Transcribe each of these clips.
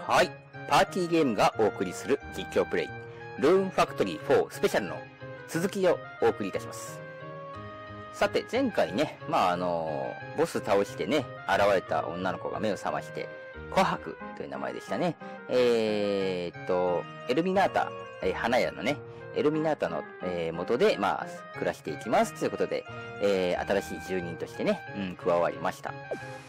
はい。パーティーゲームがお送りする実況プレイ、ルーンファクトリー4スペシャルの続きをお送りいたします。さて、前回ね、ボス倒してね、現れた女の子が目を覚まして、琥珀という名前でしたね。エルミナータ、花屋のね、エルミナータの、元で、暮らしていきますということで、新しい住人としてね、加わりました。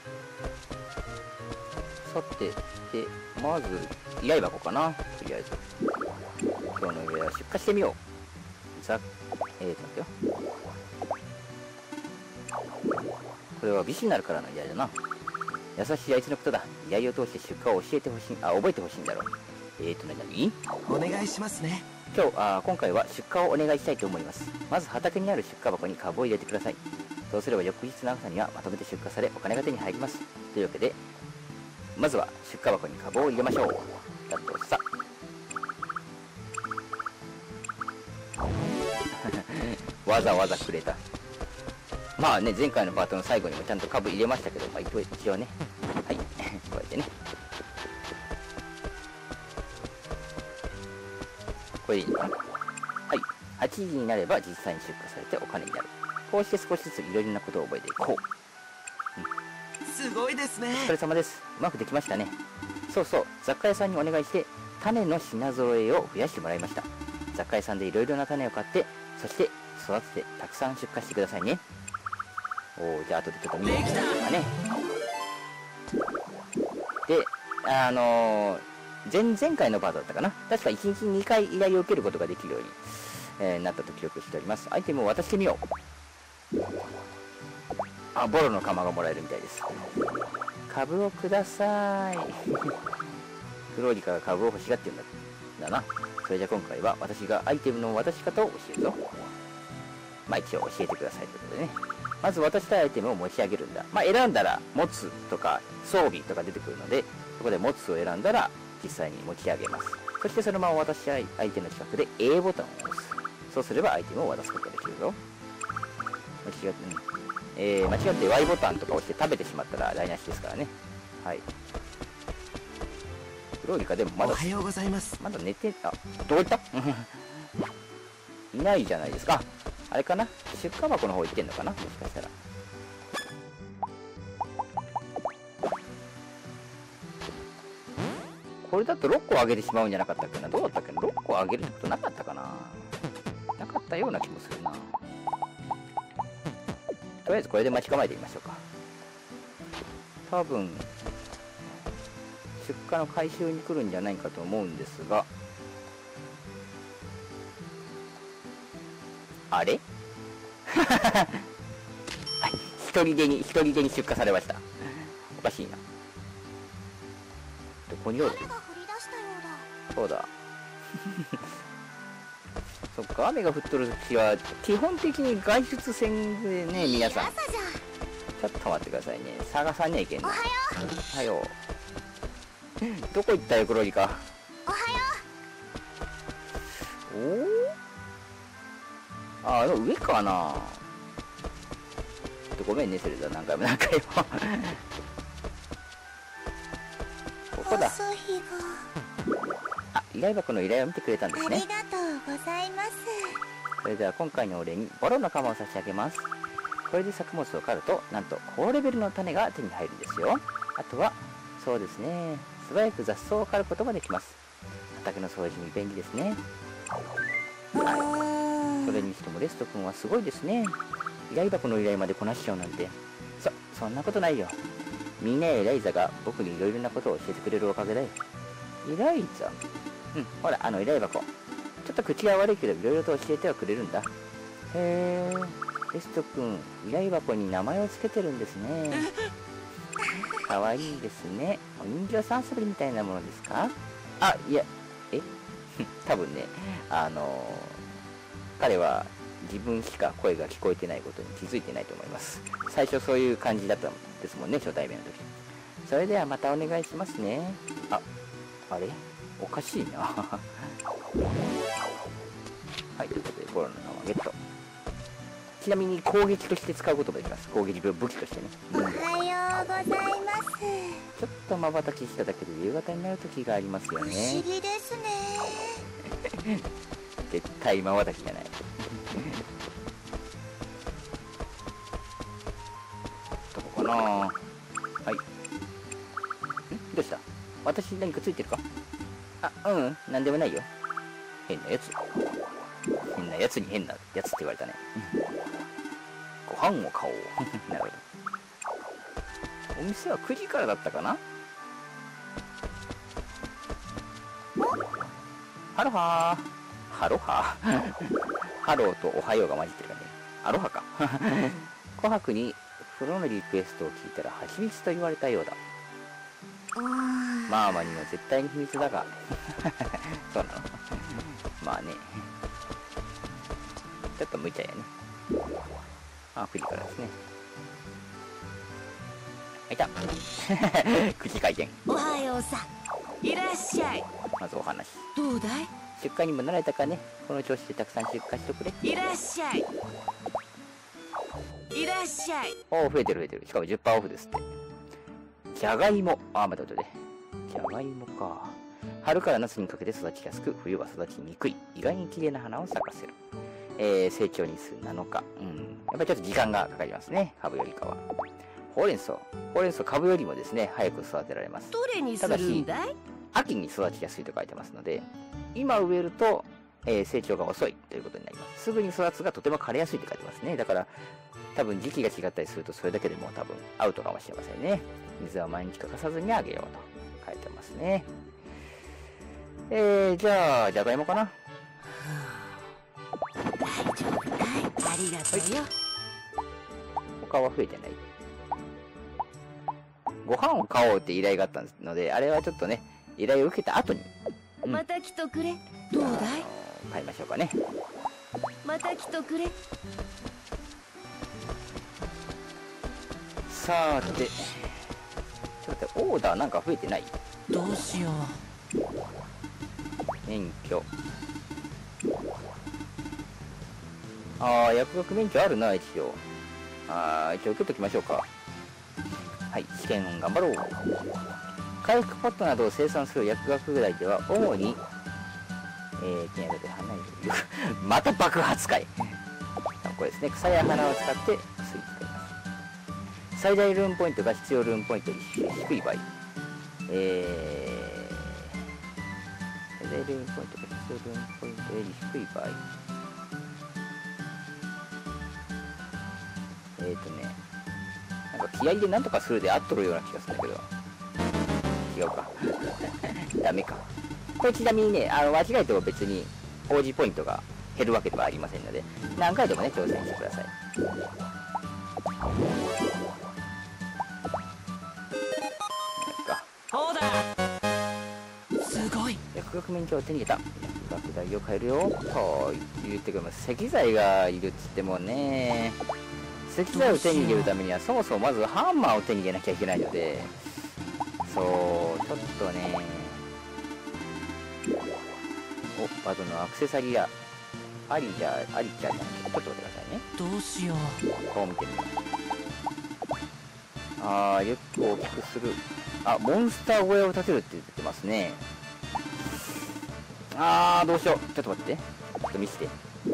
さて、で、まず、依頼箱かな、とりあえず。今日の依頼は出荷してみよう。待ってよ。これは美酒になるからの依頼だな。優しいあいつのことだ。依頼を通して出荷を教えてほしい、覚えてほしいんだろう。何お願いしますね。 今回は出荷をお願いしたいと思います。まず畑にある出荷箱に株を入れてください。そうすれば翌日の朝にはまとめて出荷され、お金が手に入ります。というわけで、まずは出荷箱に株を入れましょう。だとさ。わざわざくれた。まあね、前回のパートの最後にもちゃんと株入れましたけど、一応ね。はい。こうやってね。これでいいのかな。はい。8時になれば実際に出荷されてお金になる。こうして少しずついろいろなことを覚えていこう。 すごいですね。 お疲れ様です。うまくできましたね。そうそう、雑貨屋さんにお願いして、種の品揃えを増やしてもらいました。雑貨屋さんでいろいろな種を買って、そして育ててたくさん出荷してくださいね。じゃあ後でちょっと見てみましょうかね。で、前回のパートだったかな。確か1日2回依頼を受けることができるように、なったと記録しております。アイテムを渡してみよう。ボロの釜がもらえるみたいです。株をください。フローリカが株を欲しがってるんだな。それじゃ今回は私がアイテムの渡し方を教えるぞ。一応教えてくださいということでね。まず渡したいアイテムを持ち上げるんだ。選んだら持つとか装備とか出てくるので、そこで持つを選んだら実際に持ち上げます。そしてそのまま渡したい相手の近くで A ボタンを押す。そうすればアイテムを渡すことができるぞ。間違って Y ボタンとか押して食べてしまったら台無しですからね。はい。フローリカでもまだ、 おはようございます。 まだ寝て、どこ行ったいないじゃないですか。あれかな、出荷箱の方行ってんのかな、もしかしたら。これだと6個あげてしまうんじゃなかったっけな。どうだったっけな。6個あげるってことなかったかな。なかったような気もするな。とりあえずこれで待ち構えてみましょうか。多分出荷の回収に来るんじゃないかと思うんですが、あれはい、一人でに出荷されました。おかしいな。どこにおる？そうだ。そっか、雨が降っとる時は基本的に外出せんでね、皆さん。ちょっと待ってくださいね。探さにゃいけんな。おはよう。どこ行ったよ、クロリカ。 おはよう。あの上かな。ごめんね、それだ。何回も。ここだ。依頼箱の依頼を見てくれたんですね。 ありがとうございます。 それでは今回のお礼にボロの釜を差し上げます。これで作物を刈ると、なんと高レベルの種が手に入るんですよ。あとは、そうですね、素早く雑草を刈ることができます。畑の掃除に便利ですね。はい。それにしてもレスト君はすごいですね。依頼箱の依頼までこなしちゃうなんて。そんなことないよ。みんなやエライザが僕にいろいろなことを教えてくれるおかげだよ。依頼ザ？ほら、依頼箱。ちょっと口が悪いけど、いろいろと教えてはくれるんだ。へー、レスト君、依頼箱に名前を付けてるんですね。かわいいですね。お人形さん遊びみたいなものですか？いや、多分ね、彼は自分しか声が聞こえてないことに気づいてないと思います。最初そういう感じだったんですもんね、初対面の時。それではまたお願いしますね。あれ？おかしいな。はい、ということで、ボロの釜ゲット。ちなみに攻撃として使うこともできます。攻撃武器としてね。 おはようございます。 ちょっと瞬きしただけで夕方になる時がありますよ不思ね。 議ですね。 絶対瞬きじゃない。どこかな。はい。どうした？私何かついてるか？なんでもないよ。変なやつ。変なやつに変なやつって言われたね。ご飯を買おう。なるほど。お店は9時からだったかな。ハロハー。ハロハー。ハローとおはようが混じってるからね。アロハか。琥珀に風呂のリクエストを聞いたら蜂蜜と言われたようだ。マーマには絶対に秘密だが。そうなの。まあね。ちょっと無茶やね。9時からですね。いた。口回転。 おはようさん、いらっしゃい。 まずお話。 どうだい？ 出荷にも慣れたかね。この調子でたくさん出荷しとくれ。 いらっしゃい。いらっしゃい。 おお、増えてる増えてる。しかも 10% オフですって。じゃがいも。待って待って。じゃがいもか。春から夏にかけて育ちやすく、冬は育ちにくい。意外に綺麗な花を咲かせる。成長日数7日。やっぱりちょっと時間がかかりますね。株よりかは。ほうれん草。ほうれん草株よりもですね、早く育てられます。 どれにするんだい？ 秋に育ちやすいと書いてますので、今植えると、成長が遅いということになります。すぐに育つがとても枯れやすいって書いてますね。だから、多分時期が違ったりするとそれだけでも多分アウトかもしれませんね。水は毎日欠かさずにあげようと書いてますね。じゃあ、じゃがいもかな。 大丈夫かい？ありがとうよ。 他は増えてない。ご飯を買おうって依頼があったので、あれはちょっとね、依頼を受けた後に。 また来とくれ。どうだい？ 買いましょうかね。 また来とくれ。 さーて、ちょっと待って、オーダーなんか増えてない？ どうしよう。 免許。薬学免許あるな、一応。一応受けときましょうか。はい、試験頑張ろう。回復ポットなどを生産する薬学部大では、主に、金属で花色また爆発かい。これですね、草や花を使って薬使います。最大ルーンポイントが必要ルーンポイントより低い場合。最大ルーンポイントが必要ルーンポイントより低い場合。なんか気合でなんとかするで合っとるような気がするんだけど。違うか。ダメか。これちなみにね、間違えても別に王子ポイントが減るわけではありませんので、何回でもね、挑戦してください。 そうだ。すごい。 薬学免許を手に入れた。薬学代を変えるよ。と言ってくれます。石材がいるっつってもね、石材を手に入れるためにはそもそもまずハンマーを手に入れなきゃいけないので、そう、ちょっとね、バドのアクセサリーやありじゃちょっと待ってくださいね。 どうしよう。 こう見てみよう。リュックを大きくする。モンスター小屋を建てるって言ってますね。どうしよう。ちょっと待って。ちょっと見せて。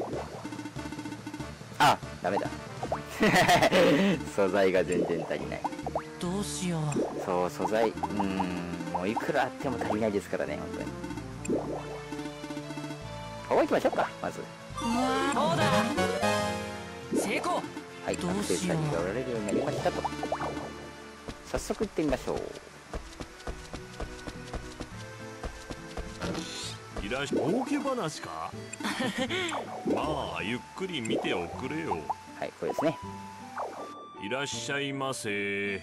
ダメだ。素材が全然足りない。 どうしよう。 そう、素材、もういくらあっても足りないですからね、本当に。ここ行きましょうか、まず。 そうだ。成功。 はい、アクセサリーが売られるようになりましたと。早速行ってみましょう。 いらっしゃい。儲け話か。まあゆっくり見ておくれよ。 はい、これですね。 いらっしゃいませ。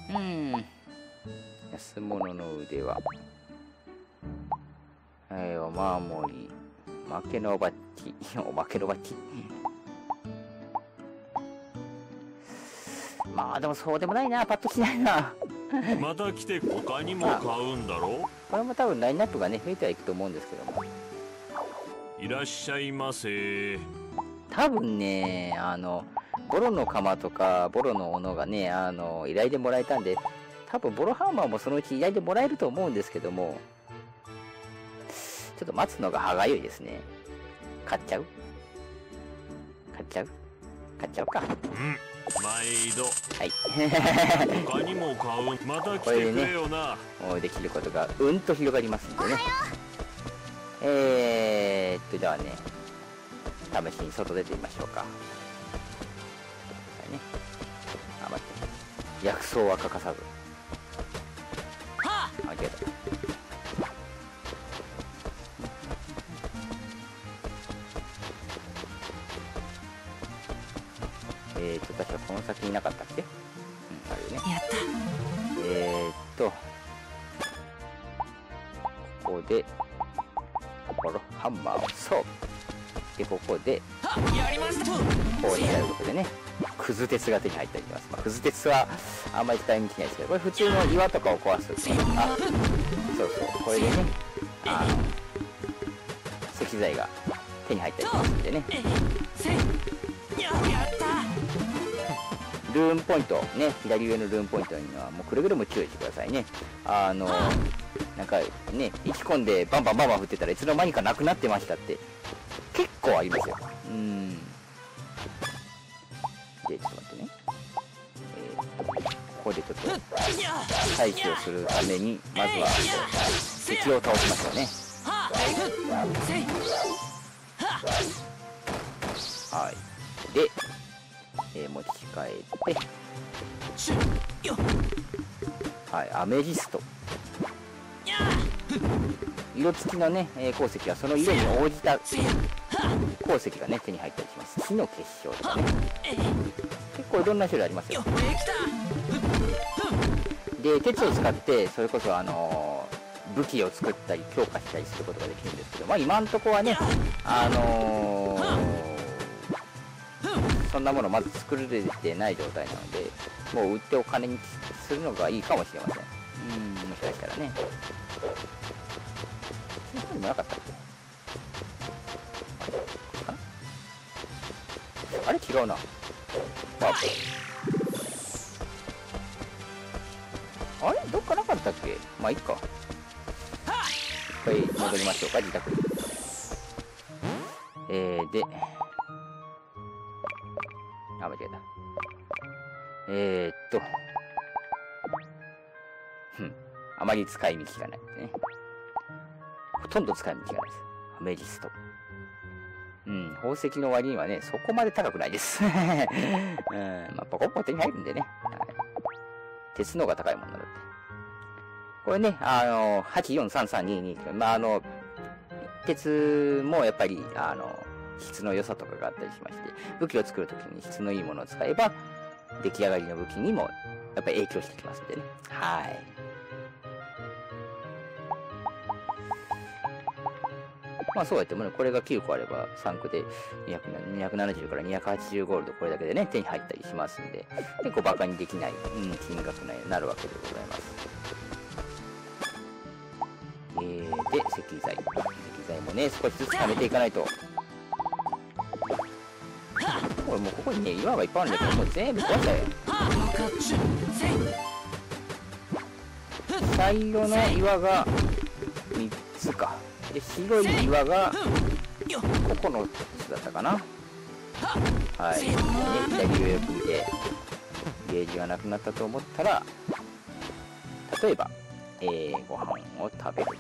安物の腕輪。お守り。おまけのバッジ。おまけのバッジ。まあでもそうでもないな。パッとしないな。 また来て他にも買うんだろ。 これも多分ラインナップがね、増えてはいくと思うんですけども。 いらっしゃいませ。 多分ね、ボロの釜とかボロの斧がね、依頼でもらえたんで、 多分ボロハンマーもそのうち依頼でもらえると思うんですけども、ちょっと待つのが歯がゆいですね。買っちゃうか。 毎度。 はい。 他にも買う。また来てくれよな。 もうできることがうんと広がりますんでね。じゃあね、試しに外出てみましょうか。待って。薬草は欠かさず。間違えた。確かこの先にいなかったっけ？あるよね。 やった。 ここでボロハンマーをそうで、ここでやりましたと。 こうやることでね、くず鉄が手に入ったりします。くず鉄はあんまり使い道ないですけど、これ普通の岩とかを壊すとか、そうこれでね、石材が手に入ったりしますんでね。ルーンポイントね、左上のルーンポイントにはもうくれぐれも注意してくださいね。なんかね、意気込んでバンバン振ってたらいつの間にかなくなってましたって結構ありますよ。で、ちょっと待ってね。ここでちょっと対処をするためにまずは敵を倒しましょうね。はい。で、持ち帰ってはい、アメジスト色付きのね、鉱石はその色に応じた鉱石がね手に入ったりします。木の結晶とかね、結構いろんな種類ありますよ。で、鉄を使ってそれこそ武器を作ったり強化したりすることができるんですけど、今んとこはねそんなものまず作れてない状態なので、もう売ってお金にするのがいいかもしれません。もしかしたらね。そんなにもなかったっけ？あれ違うな。あれどっかなかったっけ？まあいいか。一回戻りましょうか、自宅に。で、間違えた。あまり使い道がないですね。ほとんど使い道がないです。アメジスト。宝石の割にはね、そこまで高くないです。ポコポコ手に入るんでね。鉄の方が高いもんなので。これね、843322。鉄もやっぱり、質の良さとかがあったりしまして、武器を作るときに質のいいものを使えば、出来上がりの武器にもやっぱり影響してきますんでね。はい。そうやってもね、これが9個あれば、3区で270から280ゴールドこれだけでね、手に入ったりしますんで、結構バカにできない、金額になるわけでございます。で、石材もね、少しずつ貯めていかないと。これもうここにね、岩がいっぱいあるんだけど、もう全部壊しちゃえ。茶色の岩が3つか。で、白い岩が9つだったかな。はい。で、左上を見て、ゲージがなくなったと思ったら、例えば、ご飯を食べる。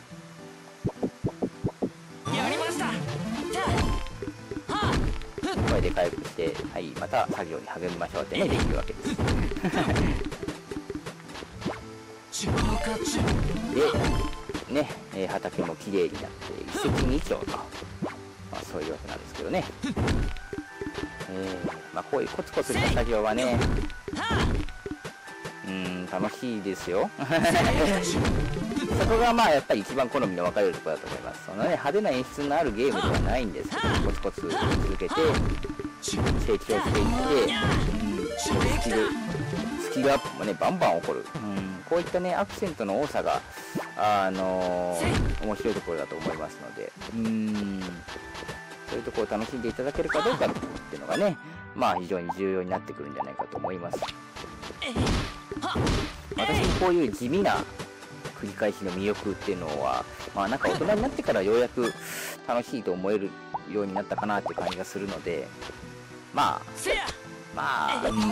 やりました。 これで回復して、はい、また作業に励みましょうってね、できるわけです。で、ね、畑もきれいになって一石二鳥と、そういうわけなんですけどね。こういうコツコツした作業はね、楽しいですよ。そこがやっぱり一番好みの分かれるところだと思います。そのね、派手な演出のあるゲームではないんですけど、コツコツ続けて成長していって、スキルアップもねバンバン起こる。こういったねアクセントの多さが面白いところだと思いますので、そういうところを楽しんでいただけるかどうかっていうのがね、非常に重要になってくるんじゃないかと思います。 私にこういう地味な繰り返しの魅力っていうのは、まあなんか大人になってからようやく楽しいと思えるようになったかなっていう感じがするので、ませやあよか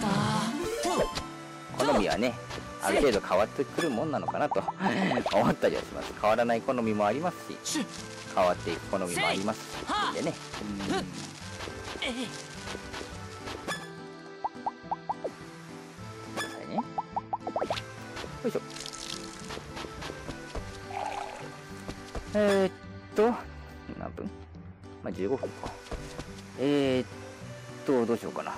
った好みはねある程度変わってくるもんなのかなと思ったりはします。変わらない好みもありますし、 シュ変わっていく好みもありますしでね。 えいくださいね。よいしょ。何分？まあ15分か。どうしようかな。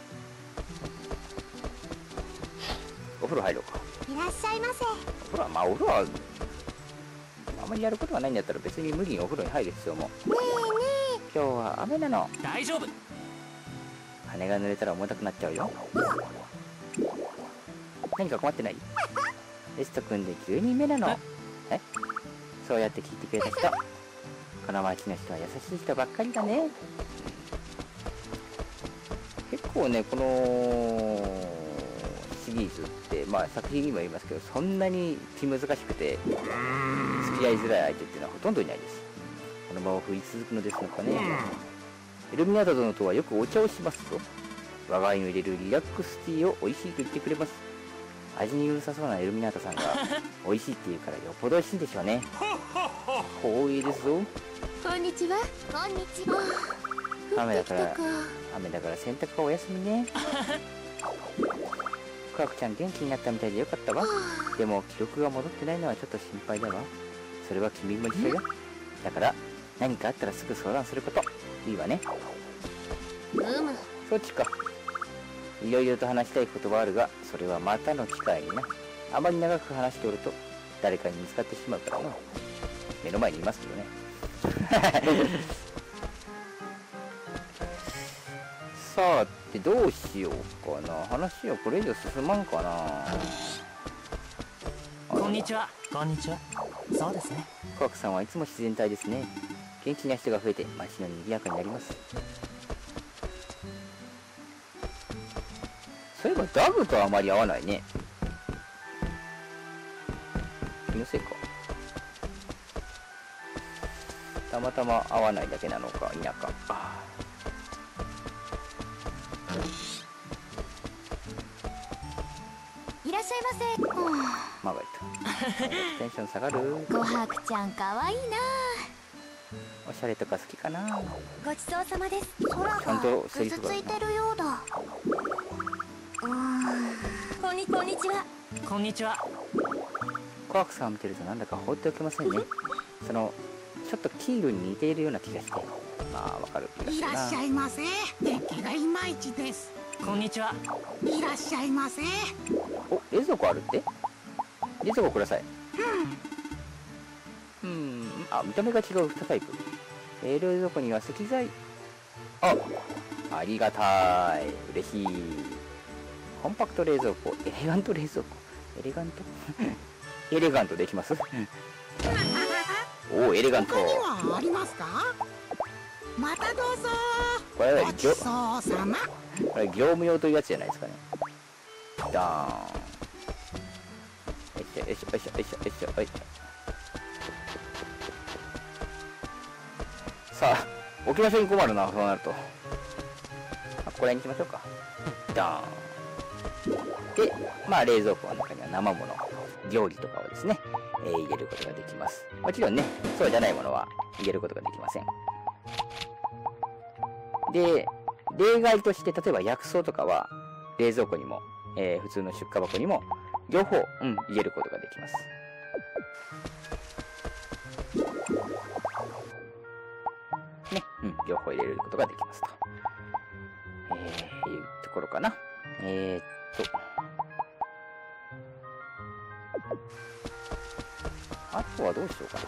お風呂入ろうか。 いらっしゃいませ。 お風呂はあまりやることがないんだったら別に無理にお風呂に入る必要も。 ねえね今日は雨なの。 大丈夫。 羽が濡れたら重たくなっちゃうよ。何か困ってない？レスト君で9人目なの。え？そうやって聞いてくれた人。この町の人は優しい人ばっかりだね。結構ね、このシリーズって、まあ作品にもありますけど、そんなに気難しくて付き合いづらい相手っていうのはほとんどいないです。このまま降り続くのですのかね。イルミナート殿とはよくお茶をしますと、我が家に入れるリラックスティーを美味しいと言ってくれます。味にうるさそうなイルミナートさんが美味しいって言うからよっぽど美味しいんでしょうね。光栄ですぞ。 こんにちは。こんにちは。 雨だから降ってきたか雨だから洗濯はお休みね。クワクちゃん元気になったみたいでよかったわ。でも記憶が戻ってないのはちょっと心配だわ。それは君も一緒よ。だから何かあったらすぐ相談すること。いいわね。そっちか。いろいろと話したいことはあるが、それはまたの機会にな。あまり長く話しておると誰かに見つかってしまうからな。目の前にいますけどね。さてどうしようかな。話はこれ以上進まんかな。 こんにちは。 こんにちは。そうですね。 コアクさんはいつも自然体ですね。元気な人が増えて街の賑やかになります。そういえばダブとはあまり合わないね。気のせいか。たまたま合わないだけなのか否か。 いらっしゃいませ。 マーガレット。テンション下がる。 琥珀ちゃんかわいいな。 おしゃれとか好きかな。 ごちそうさまです。空ちゃんとがセリフがあるなぐずついてるようだ。こんにちは。 こんにちは。 コアクさんを見てるとなんだか放っておけませんね。ちょっとキールに似ているような気がして、まあわかる気がすいるな。 らっしゃいませ。天気がいまいちです。 こんにちは。 いらっしゃいませ。 お、冷蔵庫あるって？冷蔵庫ください。見た目が違う2タイプ。冷蔵庫には石材。ありがたい。嬉しい。コンパクト冷蔵庫、エレガント冷蔵庫。エレガントエレガントできます。おお、エレガント。 他にはありますか？またどうぞ。 これはごちそうさま。 これ業務用というやつじゃないですかね。ダーン。よいしょよいしょよいしょよいしょよいしょよいしょ。さあ、置き場所に困るな、そうなると。ここら辺にしましょうか。ダーン。で、まあ冷蔵庫の中には生もの、料理とかをですね、入れることができます。もちろんね、そうじゃないものは入れることができません。で、例外として、例えば薬草とかは、冷蔵庫にも、普通の出荷箱にも、両方、入れることができます。ね、両方入れることができますと。いうところかな。あとはどうしようかな。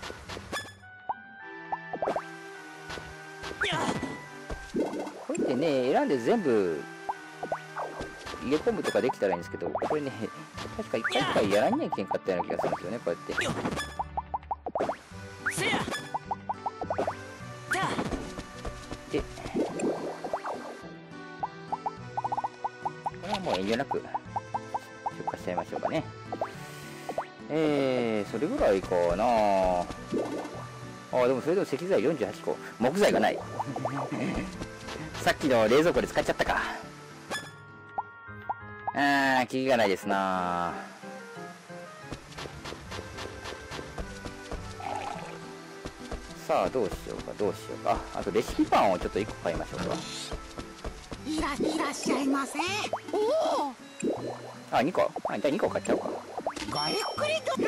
これってね、選んで全部入れ込むとかできたらいいんですけど、これね、確か1回くらいやらなきゃいけんかったような気がするんですよね、こうやって。 せやで、これはもう遠慮なく出荷ししちゃいましょうかね。それぐらいかな。あ、でもそれでも石材48個。木材がない。さっきの冷蔵庫で使っちゃったか。キリがないですな。さあ、どうしようか、どうしようか。あと、レシピパンをちょっと1個買いましょうか。 いらっしゃいませ。おお、 あ、2個。あ、じゃあ2個買っちゃおうか。 ごゆっくりと。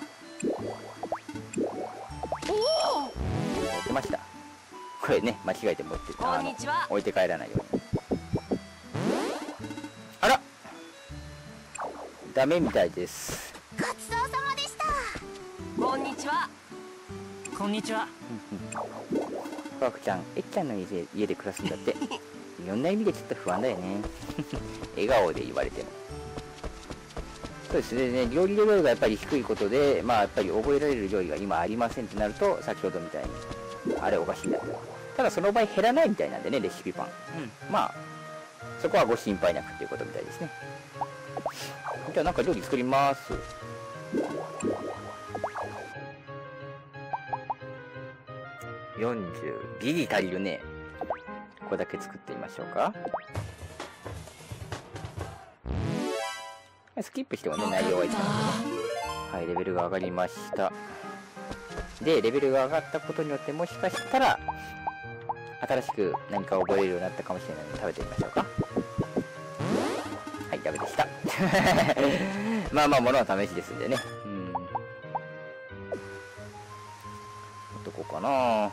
おお、 やってました。これね、間違えて持ってこんにちは。 置いて帰らないように。あら、ダメみたいです。 ごちそうさまでした。 こんにちは。 こんにちは。 パクちゃん、えっちゃんの家で暮らすんだって。いろんな意味でちょっと不安だよね。笑顔で言われても。そうですね、料理レベルがやっぱり低いことで、まあやっぱり覚えられる料理が今ありませんとなると、先ほどみたいに、あれおかしいんだと。ただその場合減らないみたいなんでね、レシピパン。まあ、そこはご心配なくっていうことみたいですね。じゃあなんか料理作ります。40、ギリ足りるね。これだけ作ってみましょうか。スキップしてもね、内容はいつもね。はい、レベルが上がりました。で、レベルが上がったことによって、もしかしたら、新しく何か覚えるようになったかもしれないので、食べてみましょうか。はい、ダメでした。まあまあ、物は試しですんでね。持っとこうかな。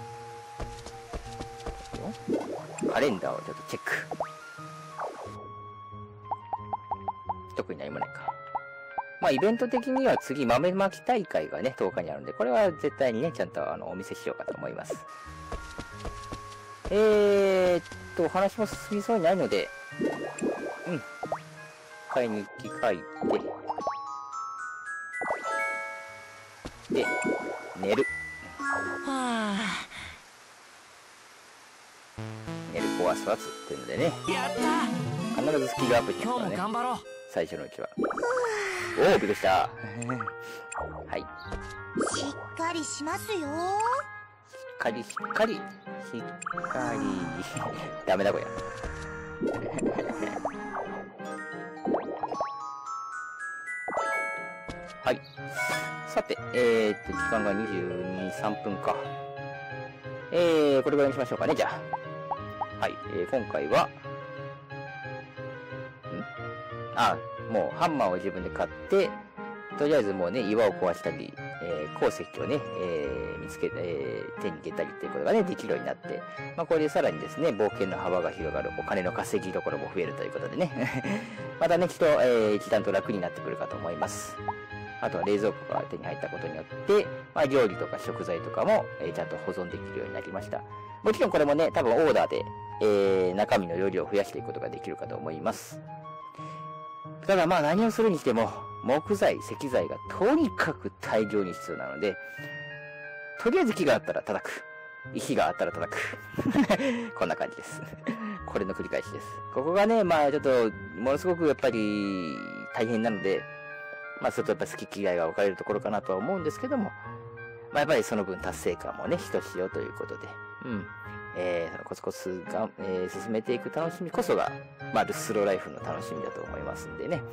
カレンダーをちょっとチェック。特に何もないか。まあイベント的には次豆まき大会がね10日にあるんで、これは絶対にねちゃんとお見せしようかと思います。お話も進みそうにないので、買いに行き書いて、で寝る。寝る子は育つっていうのでね、 やった必ずスキルアップします今日もからね、 頑張ろう。 最初のうちは。おお、びっくりした。はい。 しっかりしますよ。 しっかり。ダメだこりゃ。はい。さて、時間が22、3分か。これぐらいにしましょうかね、じゃあ。はい、今回は、もうハンマーを自分で買って、とりあえずもうね、岩を壊したり、鉱石をね、見つけて、手に入れたりっていうことがね、できるようになって、まあこれでさらにですね、冒険の幅が広がる、お金の稼ぎどころも増えるということでね、またね、一段と楽になってくるかと思います。あとは冷蔵庫が手に入ったことによって、まあ料理とか食材とかも、ちゃんと保存できるようになりました。もちろんこれもね、多分オーダーで、中身の容量を増やしていくことができるかと思います。ただまあ何をするにしても、木材、石材がとにかく大量に必要なので、とりあえず木があったら叩く。石があったら叩く。こんな感じです。これの繰り返しです。ここがね、まあちょっと、ものすごくやっぱり大変なので、まあそれとやっぱ好き嫌いが分かれるところかなとは思うんですけども、まあやっぱりその分達成感もね、ひとしおということで、コツコツが、進めていく楽しみこそが、まあ、スローライフの楽しみだと思いますんでね。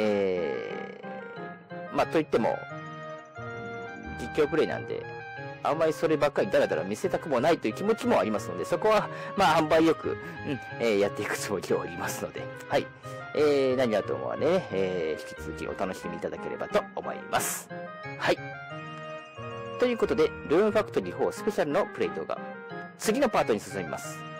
まあ、といっても、実況プレイなんで、あんまりそればっかりダラダラ見せたくもないという気持ちもありますので、そこは、まあ、塩梅よく、やっていくつもりでおりますので、はい。何はともはね、引き続きお楽しみいただければと思います。はい。ということで、ルーンファクトリー4スペシャルのプレイ動画、次のパートに進みます。